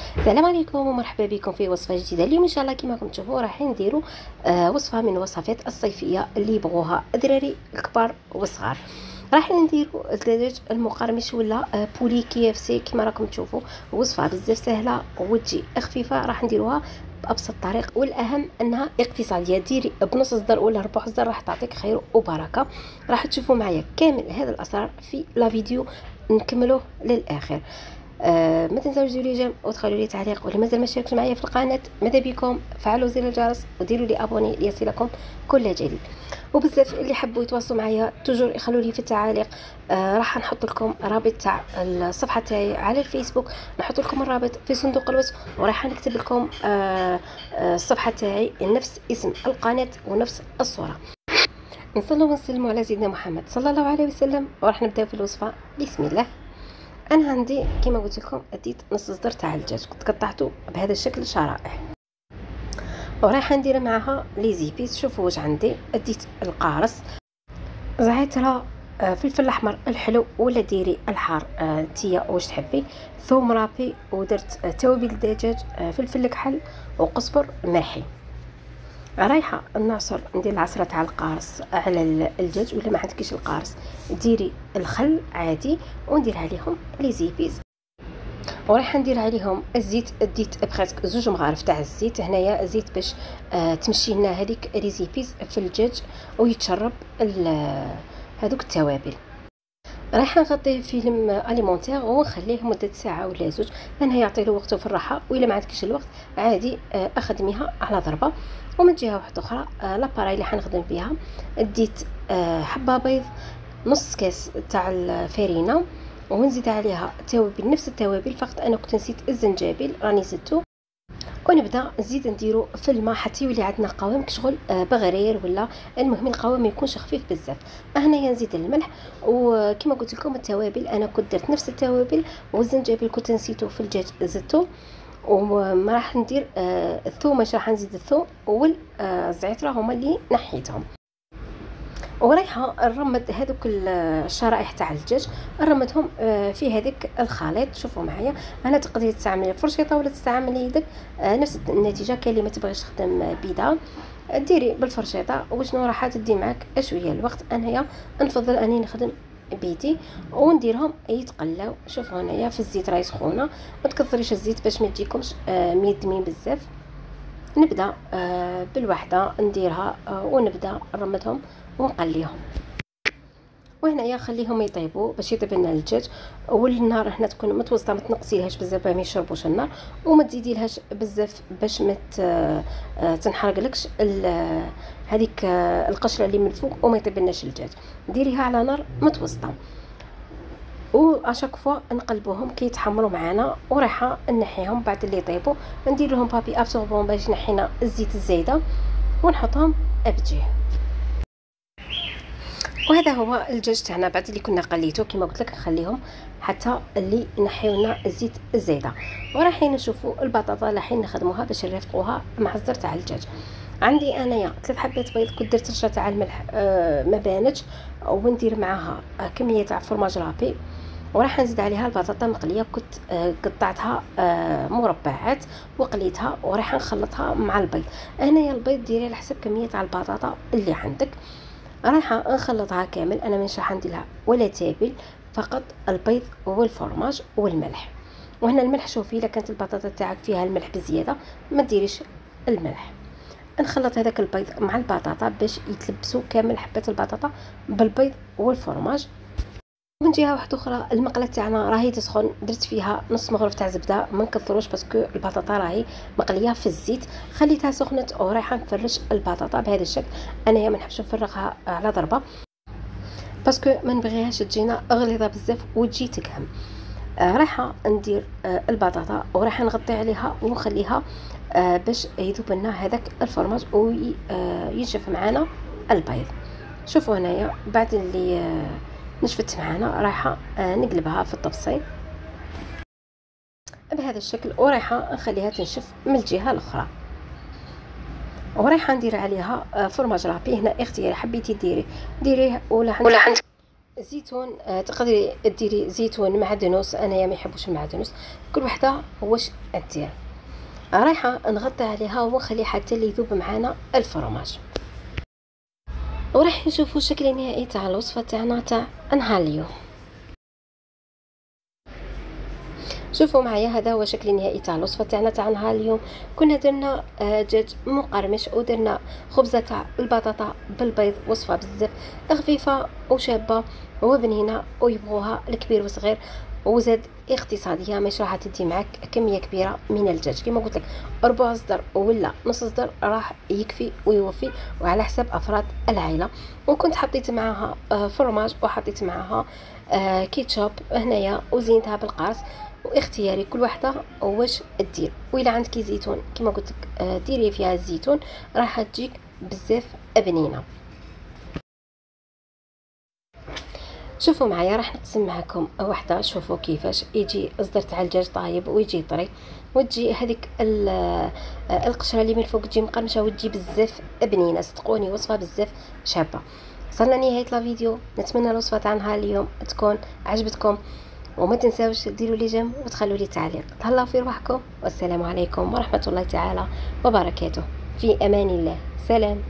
السلام عليكم ومرحبا بكم في وصفه جديده. اليوم ان شاء الله كما راكم تشوفوا راح نديروا وصفه من الوصفات الصيفيه اللي يبغوها الدراري الكبار والصغار. راح نديروا الدجاج المقرمش ولا بولي كي اف سي كما راكم تشوفوا. وصفه بزاف سهله وتجي خفيفه، راح نديروها بابسط طريق، والاهم انها اقتصاديه. ديري بنص صدر ولا ربع صدر راح تعطيك خير وبركه. راح تشوفوا معايا كامل هذا الاسرار في لا فيديو، نكملوه للاخر. ما تنساوش ديروا لي جيم وتخلوا لي تعليق، واللي مازال ما شاركش معايا في القناه ماذا بكم فعلوا زر الجرس وديروا لي ابوني ليصلكم كل جديد. وبزاف اللي حبوا يتواصلوا معايا توجور يخلوا لي في التعاليق. راح نحط لكم رابط تاع الصفحه تاعي على الفيسبوك، نحط لكم الرابط في صندوق الوصف، وراح نكتب لكم الصفحه تاعي نفس اسم القناه ونفس الصوره. نصلوا ونسلموا على سيدنا محمد صلى الله عليه وسلم، وراح نبداو في الوصفه. بسم الله. انا عندي كما قلت لكم اديت نص صدر تاع الدجاج، كنت قطعته بهذا الشكل شرائح، ورايحه ندير معها لي زيبيس. شوفوا واش عندي. اديت القارص، زعتره، فلفل احمر الحلو ولا ديري الحار نتيا واش تحبي، ثوم رابي، ودرت توابل الدجاج، فلفل كحل وقزبر مرحي. رايحه نعصر، ندير العصره تاع القارص على الدجاج، ولا ما عندكيش القارص ديري الخل عادي، وندير عليهم لي زيبيس، ورايحه ندير عليهم الزيت. اديت بريسك 2 مغارف تاع الزيت هنايا، زيت باش تمشي لنا هذيك لي زيبيس في الدجاج ويتشرب هذوك التوابل. رايحه نغطيه فيلم اليمونتير ونخليه مده ساعه ولا 2، لانه يعطي له وقته في الراحه. والا ما عندكش الوقت عادي اخدميها على ضربه. ومن جهه واحده اخرى لاباراي اللي حنخدم بها اديت حبه بيض، نص كاس تاع الفارينه، ونزيد عليها توابل نفس التوابل، فقط انا كنت نسيت الزنجبيل راني زدته. ونبدا نزيد نديرو في الماء حتى يولي عندنا قوام كشغل بغرير، ولا المهم القوام ما يكونش خفيف بزاف. هنايا نزيد الملح، وكما قلت لكم التوابل انا كنت درت نفس التوابل، والزنجبيل كنت نسيته في الدجاج زدته. وما راح ندير الثوم، مش راح نزيد الثوم والزعتره هما اللي نحيتهم. ورايحه نرمد هذوك الشرائح تاع الدجاج، نرمدهم في هذيك الخليط. شوفوا معايا، انا تقدري تستعملي فرشيطه ولا تستعملي يدك، نفس النتيجه. كاين اللي ما تبغيش تخدم بيضه ديري بالفرشيطه، وشنو راح تدي معك شويه الوقت. انايا نفضل اني نخدم بيدي ونديرهم يتقلاو. شوفوا هنايا في الزيت راهي سخونه، ما تكثريش الزيت باش ما تجيكمش ميدمين بزاف. نبدا بالوحده نديرها ونبدا نرمدهم ونقليهم. وهنايا خليهم يطيبوا باش يطيب لنا الدجاج. والنار هنا تكون متوسطه، ما تنقصيلهاش بزاف باش ما يشربوش النار، وما تزيديلهاش بزاف باش ما تنحرقلكش هذيك القشره اللي من فوق وما يطيبلناش الدجاج. ديريها على نار متوسطه، واشاك فوا نقلبوهم كي يتحمروا معنا. ورايحه نحيهم بعد اللي يطيبوا، ندير لهم بابي ابسوربون باش ينحينا الزيت الزايده، ونحطهم ابجيه. وهذا هو الدجاج تاعنا بعد اللي كنا قليته. كما قلت لك نخليهم حتى اللي نحيونا الزيت الزايده. ورايحين نشوفوا البطاطا اللي رايحين نخدموها باش نرافقوها مع الزر تاع الدجاج. عندي انايا 3 حبات بيض، كنت درت رشه تاع الملح ما بانتش، وندير معاها كميه تاع فرماج رابي، وراح نزيد عليها البطاطا مقليه. كنت قطعتها مربعات وقليتها، وراح نخلطها مع البيض. هنايا البيض ديري على حسب كميه تاع البطاطا اللي عندك. رايحه نخلطها كامل، انا مش راح ندير لها ولا تابل، فقط البيض والفرماج والملح. وهنا الملح شوفي، الا كانت البطاطا تاعك فيها الملح بزياده ما ديريش الملح. نخلط هذاك البيض مع البطاطا باش يتلبسوا كامل حبات البطاطا بالبيض والفرماج. من جهه واحده اخرى المقله تاعنا راهي تسخن، درت فيها نص مغرف تاع زبده، ما نكثروش باسكو البطاطا راهي مقليه في الزيت. خليتها سخنت ورايحه نفرش البطاطا بهذا الشكل. انايا ما نحبش نفرغها على ضربه باسكو ما نبغيهاش تجينا غليظه بزاف وتجي تكهم. رايحه ندير البطاطا ورايحه نغطي عليها ونخليها باش يذوب لنا هذاك الفرماج وينشف معنا البيض. شوفوا هنايا بعد اللي نشفت معنا رايحه نقلبها في الطبسي بهذا الشكل، ورايحه نخليها تنشف من الجهه الاخرى. ورايحه ندير عليها فرماج رابي. هنا اختياري، حبيتي ديريه ولا زيتون، تقدري ديري زيتون معدنوس، انايا ما يحبوش المعدنوس، كل وحده واش دير. رايحه نغطي عليها ونخلي حتى اللي يذوب معانا الفرماج، وراح نشوفوا الشكل النهائي تاع الوصفه تاعنا تاع نهار اليوم. شوفوا معايا هذا هو الشكل النهائي تاع الوصفه تاعنا تاع نهار اليوم. كنا درنا دجاج مقرمش، ودرنا خبزه تاع البطاطا بالبيض، وصفه بزاف خفيفه وشابه وبنينه ويبغوها الكبير والصغير، وزاد اقتصاديه، مش راح تدي معك كميه كبيره من الدجاج. كما قلت لك ربع صدر ولا نص صدر راح يكفي ويوفي، وعلى حسب افراد العائله. وكنت حطيت معاها فرماج، وحطيت معاها كيتشوب هنايا، وزينتها بالقرص، واختياري كل وحده واش دير. وإلا عندك زيتون كما قلت لك ديري فيها الزيتون، راح تجيك بزاف بنينه. شوفوا معايا راح نقسم معكم وحده، شوفوا كيفاش يجي الصدر تاع الدجاج طايب ويجي طري، وتجي هذيك القشره اللي من فوق تجي مقرمشه وتجي بزاف بنينه. صدقوني وصفه بزاف شابه. وصلنا لنهايه الفيديو، نتمنى الوصفه تاع نهار اليوم تكون عجبتكم، وما تنساوش ديروا لي جيم وتخلوا لي تعليق. تهلاو في روحكم، والسلام عليكم ورحمه الله تعالى وبركاته. في امان الله، سلام.